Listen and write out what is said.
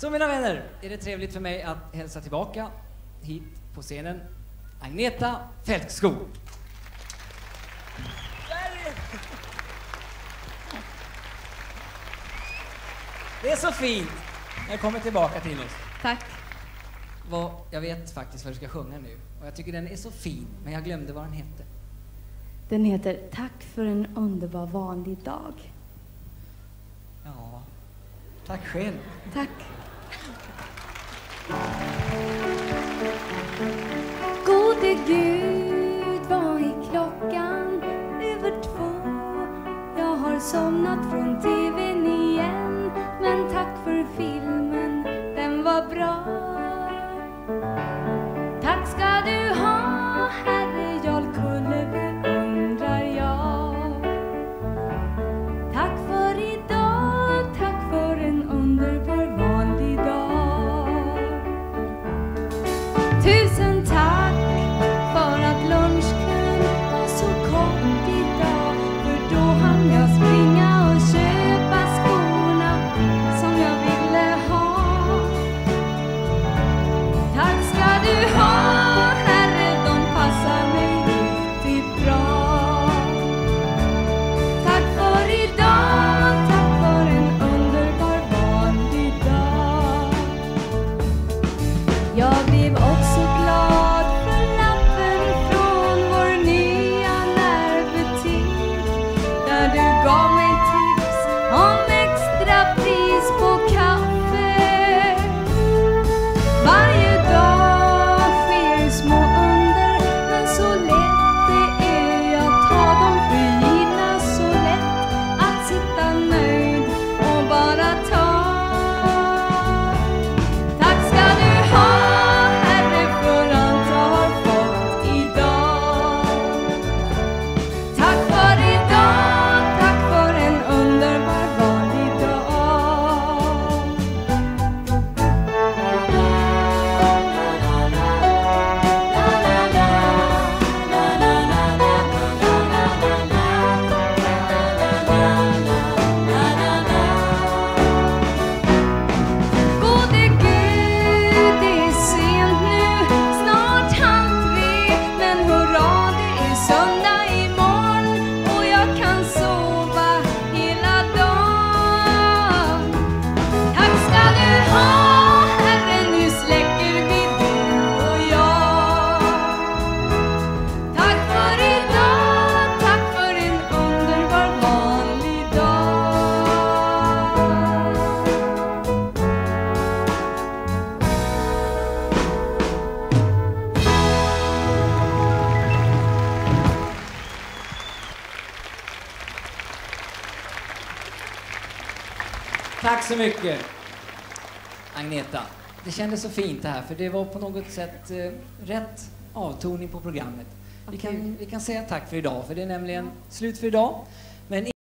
Så mina vänner, är det trevligt för mig att hälsa tillbaka hit på scenen Agneta Fältskog. Det är så fint. Jag kommer tillbaka till oss. Tack. Jag vet faktiskt vad du ska sjunga nu. Och jag tycker den är så fin, men jag glömde vad den heter. Den heter Tack för en underbar vanlig dag. Ja, tack själv. Tack. Gode Gud, vad är klockan? Över 2. Jag har somnat från TV:n igen. Men tack för filmen, den var bra. Tack ska du ha, Herre Jarl Kulleby, undrar jag. Tack för idag, tack för en underbar vanlig dag. Tusen tack för att lunchkön var så kort idag. För då hann jag springa och köpa skorna som jag ville ha. Tack ska du ha, Herre, de passar mig riktigt bra. Tack för idag, tack för en underbar vanlig dag. Jag blev också glad för lappen från vår nya närbutik, där du gav mig tips om extra pris på kaffe. Varje dag sker små under, men så lätt det är jag tar dem för givna. Så lätt att sitta nöjd och bara ta. Tack ska du ha, Herre, för allt jag har fått idag. Tack för idag, tack för en underbar vanlig dag. Gode Gud, det är sent nu, snart 2:30, men hurra, det är söndag imorgon och jag kan sova hela dagen. Tack ska du ha, Herre, nu släcker vi du och jag. Tack för idag, tack för en underbar vanlig dag. Tack så mycket, Agneta. Det kändes så fint det här, för det var på något sätt rätt avtoning på programmet. Vi kan säga tack för idag, för det är nämligen slut för idag. Men